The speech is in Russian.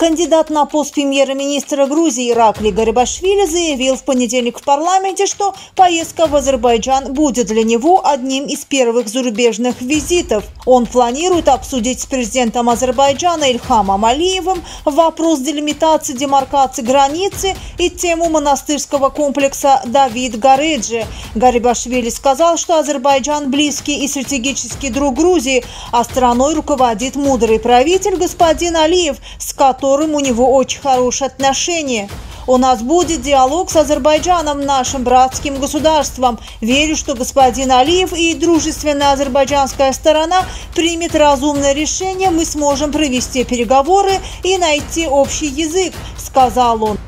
Кандидат на пост премьер-министра Грузии Ираклий Гарибашвили заявил в понедельник в парламенте, что поездка в Азербайджан будет для него одним из первых зарубежных визитов. Он планирует обсудить с президентом Азербайджана Ильхамом Алиевым вопрос делимитации демаркации границы и тему монастырского комплекса Давид-Гареджи. Гарибашвили сказал, что Азербайджан близкий и стратегический друг Грузии, а страной руководит мудрый правитель господин Алиев, с которым у него очень хорошие отношения. У нас будет диалог с Азербайджаном, нашим братским государством. Верю, что господин Алиев и дружественная азербайджанская сторона примет разумное решение. Мы сможем провести переговоры и найти общий язык, сказал он.